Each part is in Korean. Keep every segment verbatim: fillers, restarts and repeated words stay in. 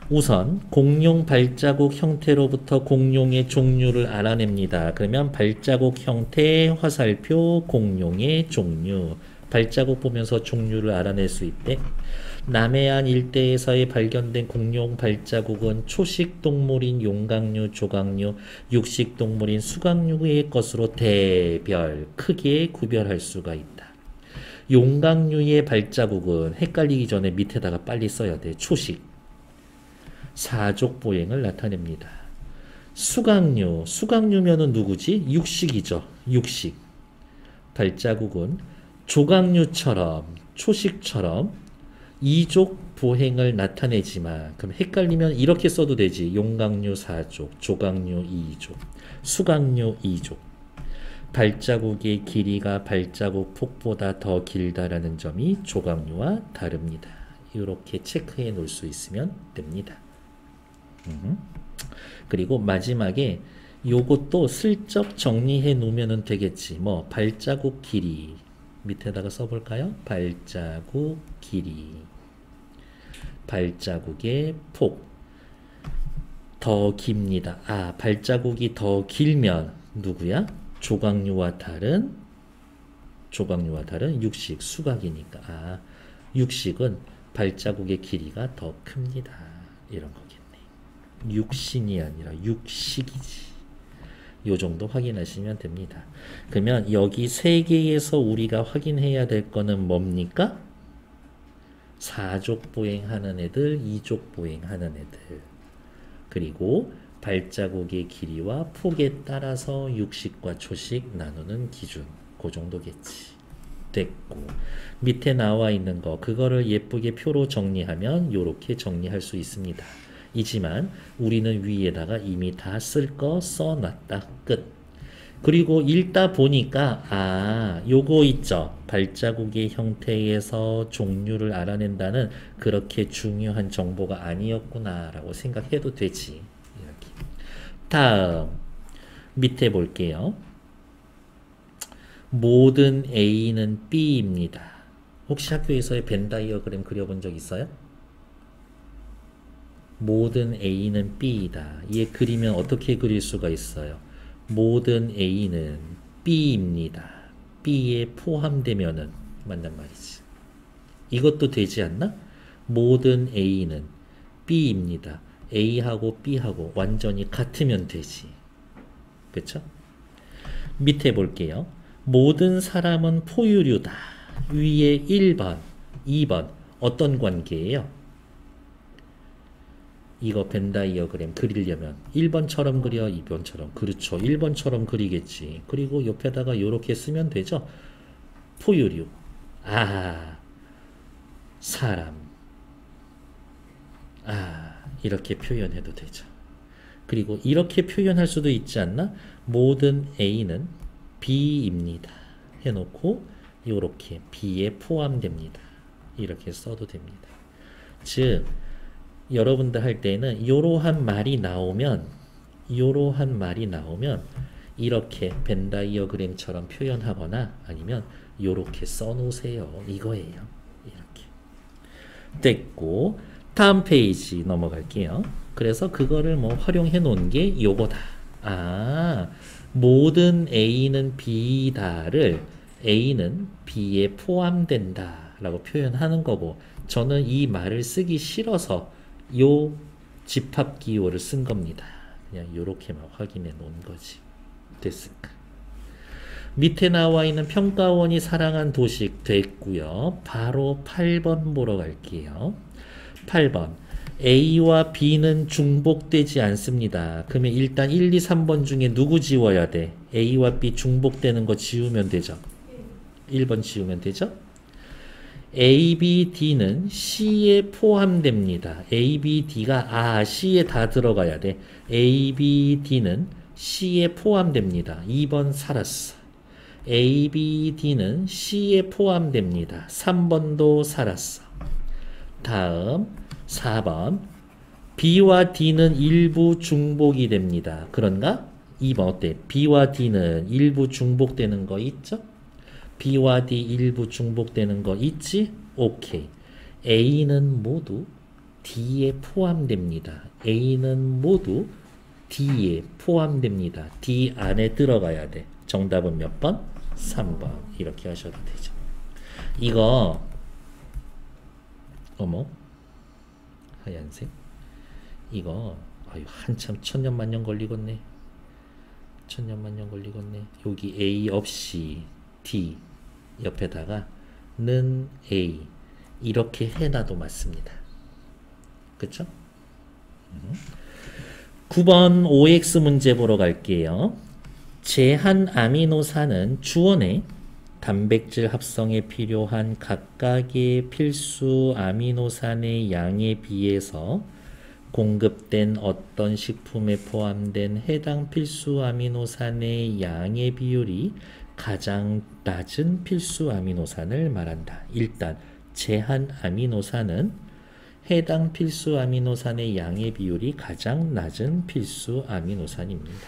우선 공룡 발자국 형태로부터 공룡의 종류를 알아냅니다. 그러면 발자국 형태, 화살표, 공룡의 종류. 발자국 보면서 종류를 알아낼 수 있대. 남해안 일대에서의 발견된 공룡 발자국은 초식 동물인 용각류, 조각류, 육식 동물인 수각류의 것으로 대별, 크게 구별할 수가 있다. 용각류의 발자국은 헷갈리기 전에 밑에다가 빨리 써야 돼. 초식. 사족 보행을 나타냅니다. 수각류, 수각류면은 누구지? 육식이죠. 육식. 발자국은 조각류처럼, 초식처럼 이족 보행을 나타내지만, 그럼 헷갈리면 이렇게 써도 되지. 용각류 사족, 조각류 이족, 수각류 이족. 발자국의 길이가 발자국 폭보다 더 길다라는 점이 조각류와 다릅니다. 이렇게 체크해 놓을 수 있으면 됩니다. 음. 그리고 마지막에 요것도 슬쩍 정리해 놓으면 되겠지. 뭐 발자국 길이 밑에다가 써볼까요? 발자국 길이, 발자국의 폭 더 깁니다. 아, 발자국이 더 길면 누구야? 조각류와 다른 조각류와 다른 육식, 수각이니까. 아, 육식은 발자국의 길이가 더 큽니다. 이런 거겠네. 육신이 아니라 육식이지. 요 정도 확인하시면 됩니다. 그러면 여기 세 개에서 우리가 확인해야 될 거는 뭡니까? 사족 보행하는 애들, 이족 보행하는 애들. 그리고 발자국의 길이와 폭에 따라서 육식과 초식 나누는 기준. 그 정도겠지. 됐고, 밑에 나와 있는 거 그거를 예쁘게 표로 정리하면 요렇게 정리할 수 있습니다. 이지만 우리는 위에다가 이미 다 쓸 거 써놨다. 끝. 그리고 읽다 보니까 아, 요거 있죠. 발자국의 형태에서 종류를 알아낸다는 그렇게 중요한 정보가 아니었구나 라고 생각해도 되지. 이렇게. 다음 밑에 볼게요. 모든 A는 B입니다. 혹시 학교에서의 벤 다이어그램 그려본 적 있어요? 모든 A는 B이다. 얘 그리면 어떻게 그릴 수가 있어요? 모든 A는 B입니다. B에 포함되면은 맞단 말이지. 이것도 되지 않나? 모든 A는 B입니다. A하고 B하고 완전히 같으면 되지. 그쵸? 밑에 볼게요. 모든 사람은 포유류다. 위에 일 번, 이 번 어떤 관계예요? 이거 벤 다이어그램 그리려면 일 번처럼 그려, 이 번처럼. 그렇죠. 일 번처럼 그리겠지. 그리고 옆에다가 이렇게 쓰면 되죠. 포유류. 아, 사람. 아, 이렇게 표현해도 되죠. 그리고 이렇게 표현할 수도 있지 않나? 모든 A는 B입니다. 해놓고 이렇게 B에 포함됩니다. 이렇게 써도 됩니다. 즉 여러분들 할 때는 이러한 말이 나오면 이러한 말이 나오면 이렇게 벤 다이어그램처럼 표현하거나 아니면 이렇게 써놓으세요. 이거예요. 이렇게. 됐고 다음 페이지 넘어갈게요. 그래서 그거를 뭐 활용해 놓은 게 요거다. 아, 모든 A는 B다를 A는 B에 포함된다 라고 표현하는 거고, 저는 이 말을 쓰기 싫어서 요 집합 기호를 쓴 겁니다. 그냥 요렇게만 확인해 놓은 거지. 됐을까? 밑에 나와 있는 평가원이 사랑한 도식 됐고요. 바로 팔 번 보러 갈게요. 팔 번. A와 B는 중복되지 않습니다. 그러면 일단 일, 이, 삼 번 중에 누구 지워야 돼? A와 B 중복되는 거 지우면 되죠. 일 번 지우면 되죠. A, B, D는 C에 포함됩니다. A, B, D가 아 C에 다 들어가야 돼. A, B, D는 C에 포함됩니다. 이 번 살았어. A, B, D는 C에 포함됩니다. 삼 번도 살았어. 다음 사 번. B와 D는 일부 중복이 됩니다. 그런가? 이 번 어때? B와 D는 일부 중복되는 거 있죠? B와 D 일부 중복되는 거 있지? 오케이. A는 모두 D에 포함됩니다. A는 모두 D에 포함됩니다. D 안에 들어가야 돼. 정답은 몇 번? 삼 번. 이렇게 하셔도 되죠. 이거 어머 하얀색 이거 아유 한참 천년만년 걸리겠네. 천년만년 걸리겠네. 여기 A 없이 D 옆에다가 는 A 이렇게 해놔도 맞습니다. 그쵸? 음. 구 번 오엑스 문제 보러 갈게요. 제한 아미노산은 주원의 단백질 합성에 필요한 각각의 필수 아미노산의 양에 비해서 공급된 어떤 식품에 포함된 해당 필수 아미노산의 양의 비율이 가장 낮은 필수 아미노산을 말한다. 일단 제한 아미노산은 해당 필수 아미노산의 양의 비율이 가장 낮은 필수 아미노산입니다.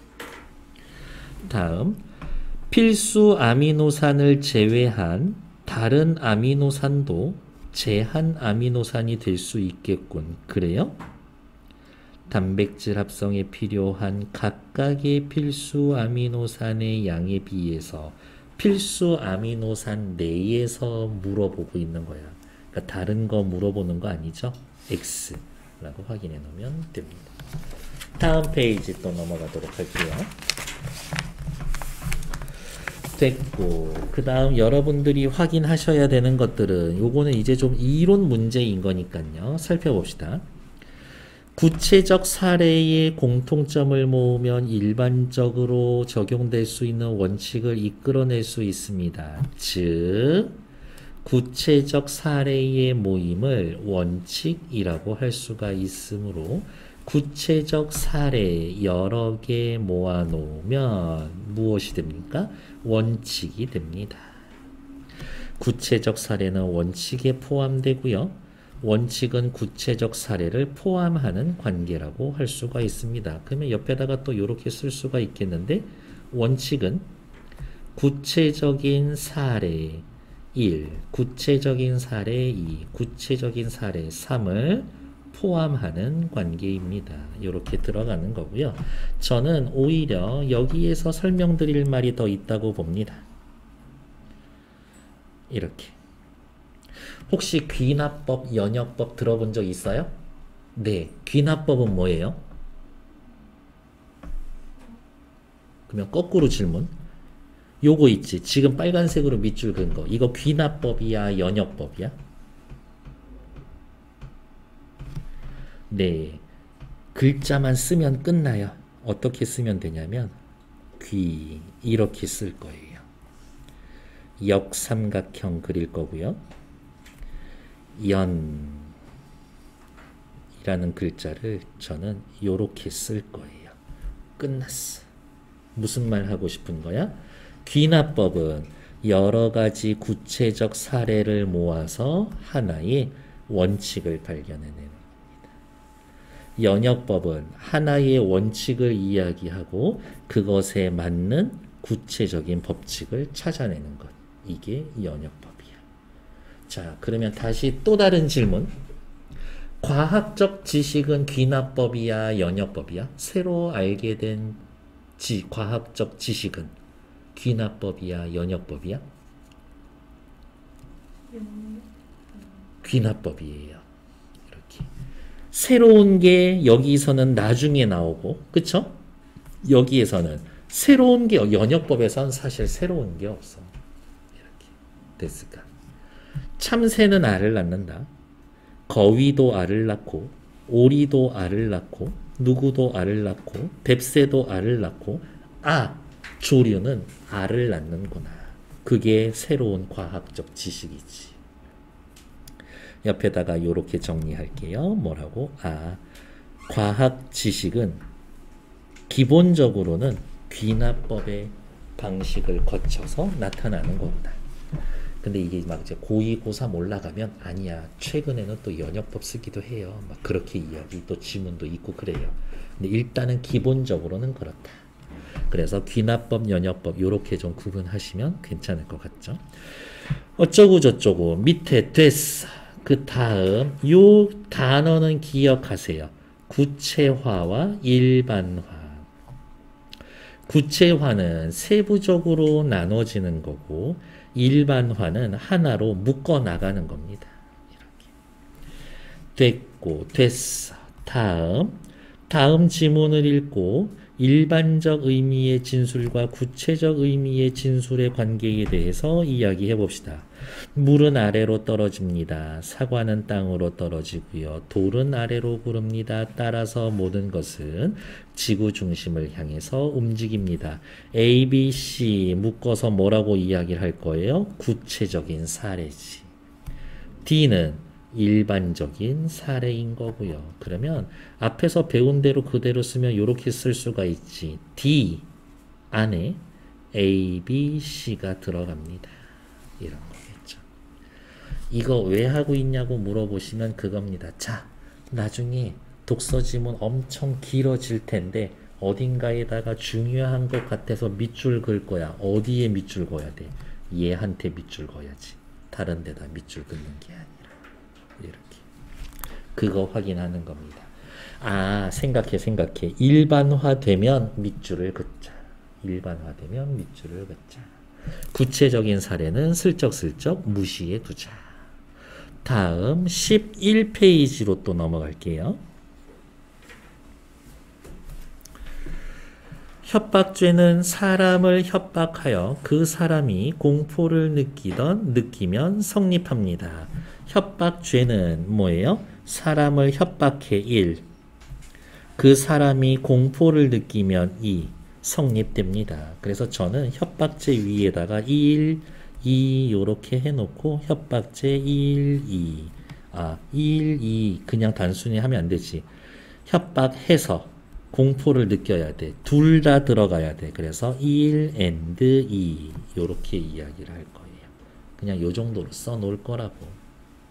다음 필수 아미노산을 제외한 다른 아미노산도 제한 아미노산이 될 수 있겠군. 그래요? 단백질 합성에 필요한 각각의 필수 아미노산의 양에 비해서 필수 아미노산 내에서 물어보고 있는 거야. 그러니까 다른 거 물어보는 거 아니죠? X라고 확인해 놓으면 됩니다. 다음 페이지 또 넘어가도록 할게요. 됐고, 그 다음 여러분들이 확인하셔야 되는 것들은 요거는 이제 좀 이론 문제인 거니까요. 살펴봅시다. 구체적 사례의 공통점을 모으면 일반적으로 적용될 수 있는 원칙을 이끌어낼 수 있습니다. 즉, 구체적 사례의 모임을 원칙이라고 할 수가 있으므로 구체적 사례 여러 개 모아놓으면 무엇이 됩니까? 원칙이 됩니다. 구체적 사례는 원칙에 포함되고요. 원칙은 구체적 사례를 포함하는 관계라고 할 수가 있습니다. 그러면 옆에다가 또 이렇게 쓸 수가 있겠는데 원칙은 구체적인 사례 일, 구체적인 사례 이, 구체적인 사례 삼을 포함하는 관계입니다. 이렇게 들어가는 거고요. 저는 오히려 여기에서 설명드릴 말이 더 있다고 봅니다. 이렇게. 혹시 귀납법, 연역법 들어본 적 있어요? 네. 귀납법은 뭐예요? 그러면 거꾸로 질문. 요거 있지. 지금 빨간색으로 밑줄 그은 거. 이거 귀납법이야, 연역법이야? 네. 글자만 쓰면 끝나요. 어떻게 쓰면 되냐면 귀 이렇게 쓸 거예요. 역삼각형 그릴 거고요. 연 이라는 글자를 저는 요렇게 쓸 거예요. 끝났어. 무슨 말 하고 싶은 거야? 귀납법은 여러 가지 구체적 사례를 모아서 하나의 원칙을 발견해내는 겁니다. 연역법은 하나의 원칙을 이야기하고 그것에 맞는 구체적인 법칙을 찾아내는 것. 이게 연역법이야. 자, 그러면 다시 또 다른 질문. 과학적 지식은 귀납법이야, 연역법이야? 새로 알게 된 지, 과학적 지식은 귀납법이야, 연역법이야? 귀납법이에요. 이렇게. 새로운 게 여기서는 나중에 나오고, 그쵸? 여기에서는 새로운 게, 연역법에서는 사실 새로운 게 없어. 이렇게. 됐을까? 참새는 알을 낳는다. 거위도 알을 낳고, 오리도 알을 낳고, 누구도 알을 낳고, 뱁새도 알을 낳고, 아! 조류는 알을 낳는구나. 그게 새로운 과학적 지식이지. 옆에다가 이렇게 정리할게요. 뭐라고? 아, 과학 지식은 기본적으로는 귀납법의 방식을 거쳐서 나타나는 거구나. 근데 이게 막 이제 고이, 고삼 올라가면 아니야. 최근에는 또 연역법 쓰기도 해요. 막 그렇게 이야기 또 지문도 있고 그래요. 근데 일단은 기본적으로는 그렇다. 그래서 귀납법, 연역법 요렇게 좀 구분하시면 괜찮을 것 같죠. 어쩌고 저쩌고 밑에 됐어. 그 다음 요 단어는 기억하세요. 구체화와 일반화. 구체화는 세부적으로 나눠지는 거고 일반화는 하나로 묶어 나가는 겁니다. 이렇게. 됐고 됐어. 다음 다음 지문을 읽고 일반적 의미의 진술과 구체적 의미의 진술의 관계에 대해서 이야기해 봅시다. 물은 아래로 떨어집니다. 사과는 땅으로 떨어지고요. 돌은 아래로 구릅니다. 따라서 모든 것은 지구 중심을 향해서 움직입니다. A, B, C 묶어서 뭐라고 이야기를 할 거예요? 구체적인 사례지. D는 일반적인 사례인 거고요. 그러면 앞에서 배운 대로 그대로 쓰면 이렇게 쓸 수가 있지. D 안에 A, B, C가 들어갑니다. 이런 거겠죠. 이거 왜 하고 있냐고 물어보시면 그겁니다. 자, 나중에 독서 지문 엄청 길어질 텐데 어딘가에다가 중요한 것 같아서 밑줄 그을 거야. 어디에 밑줄 그어야 돼? 얘한테 밑줄 그어야지. 다른 데다 밑줄 긋는 게 아니라. 이렇게. 그거 확인하는 겁니다. 아, 생각해, 생각해. 일반화되면 밑줄을 긋자. 일반화되면 밑줄을 긋자. 구체적인 사례는 슬쩍슬쩍 무시해 두자. 다음 십일 페이지로 또 넘어갈게요. 협박죄는 사람을 협박하여 그 사람이 공포를 느끼던 느끼면 성립합니다. 협박죄는 뭐예요? 사람을 협박해 일. 그 사람이 공포를 느끼면 이. 성립됩니다. 그래서 저는 협박죄 위에다가 일, 이 요렇게 해놓고 협박죄 일, 이. 아, 일, 이 그냥 단순히 하면 안 되지. 협박해서 공포를 느껴야 돼. 둘 다 들어가야 돼. 그래서 일 and 이 요렇게 이야기를 할 거예요. 그냥 요 정도로 써놓을 거라고.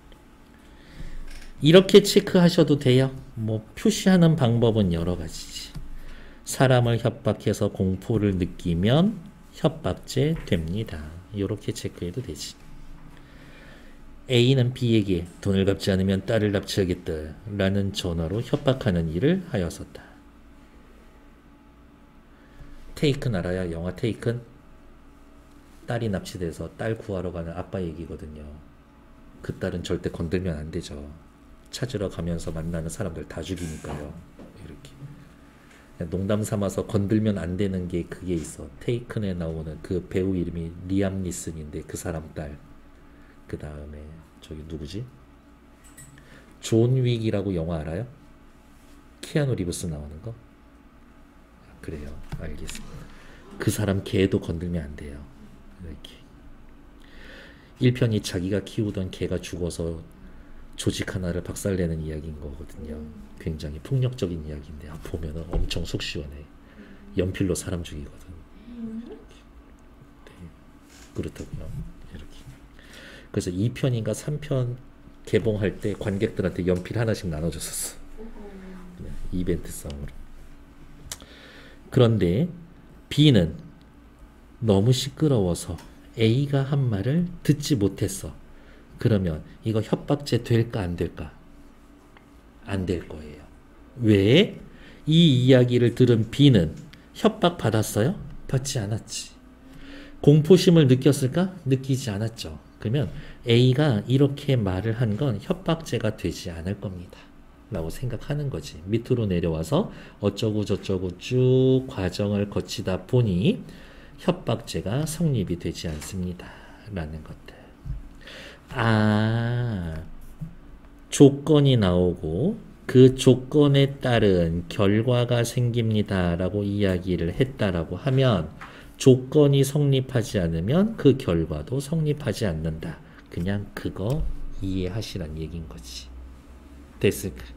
이렇게 체크하셔도 돼요. 뭐 표시하는 방법은 여러 가지지. 사람을 협박해서 공포를 느끼면 협박죄 됩니다. 이렇게 체크해도 되지. A는 B에게 돈을 갚지 않으면 딸을 납치하겠다 라는 전화로 협박하는 일을 하였었다. 테이큰 알아야? 영화 테이큰? 딸이 납치돼서 딸 구하러 가는 아빠 얘기거든요. 그 딸은 절대 건들면 안 되죠. 찾으러 가면서 만나는 사람들 다 죽이니까요. 이렇게 농담 삼아서 건들면 안 되는 게 그게 있어. 테이큰에 나오는 그 배우 이름이 리암 니슨인데 그 사람 딸. 그 다음에 저기 누구지? 존 윅이라고 영화 알아요? 키아누 리브스 나오는 거? 아, 그래요. 알겠습니다. 그 사람 개도 건들면 안 돼요. 이렇게. 일 편이 자기가 키우던 개가 죽어서 조직 하나를 박살내는 이야기인 거거든요. 굉장히 폭력적인 이야기인데 아, 보면은 엄청 속 시원해. 연필로 사람 죽이거든. 네, 그렇다고요. 이렇게. 그래서 이 편인가 삼 편 개봉할 때 관객들한테 연필 하나씩 나눠줬었어. 그냥 이벤트성으로. 그런데 B는 너무 시끄러워서 A가 한 말을 듣지 못했어. 그러면 이거 협박죄 될까 안 될까? 안 될 거예요. 왜? 이 이야기를 들은 B는 협박 받았어요? 받지 않았지. 공포심을 느꼈을까? 느끼지 않았죠. 그러면 A가 이렇게 말을 한 건 협박죄가 되지 않을 겁니다. 라고 생각하는 거지. 밑으로 내려와서 어쩌고 저쩌고 쭉 과정을 거치다 보니 협박죄가 성립이 되지 않습니다. 라는 것들. 아, 조건이 나오고 그 조건에 따른 결과가 생깁니다 라고 이야기를 했다라고 하면 조건이 성립하지 않으면 그 결과도 성립하지 않는다. 그냥 그거 이해하시란 얘기인 거지. 됐을까?